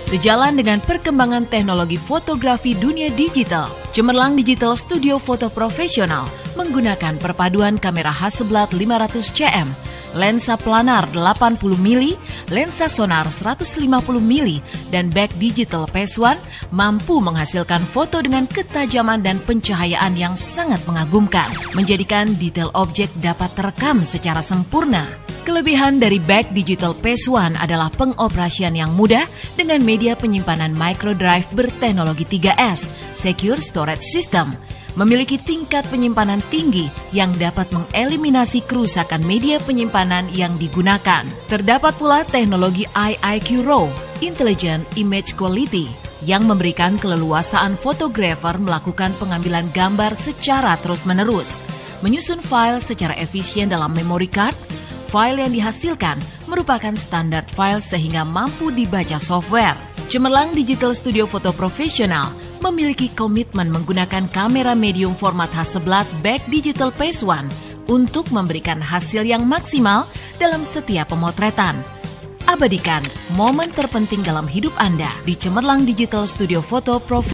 Sejalan dengan perkembangan teknologi fotografi dunia digital, Cemerlang Digital Studio Foto Profesional menggunakan perpaduan kamera Hasselblad 500 cm, lensa planar 80 mm, lensa sonar 150 mm, dan back digital PS1 mampu menghasilkan foto dengan ketajaman dan pencahayaan yang sangat mengagumkan, menjadikan detail objek dapat terekam secara sempurna. Kelebihan dari back digital PS1 adalah pengoperasian yang mudah dengan media penyimpanan microdrive berteknologi 3S, Secure Storage System, memiliki tingkat penyimpanan tinggi yang dapat mengeliminasi kerusakan media penyimpanan yang digunakan. Terdapat pula teknologi IIQ RAW, Intelligent Image Quality, yang memberikan keleluasaan fotografer melakukan pengambilan gambar secara terus-menerus, menyusun file secara efisien dalam memory card. File yang dihasilkan merupakan standar file sehingga mampu dibaca software. Cemerlang Digital Studio Foto Profesional memiliki komitmen menggunakan kamera medium format Hasselblad Back Digital PS1 untuk memberikan hasil yang maksimal dalam setiap pemotretan. Abadikan momen terpenting dalam hidup Anda di Cemerlang Digital Studio Foto Profesional.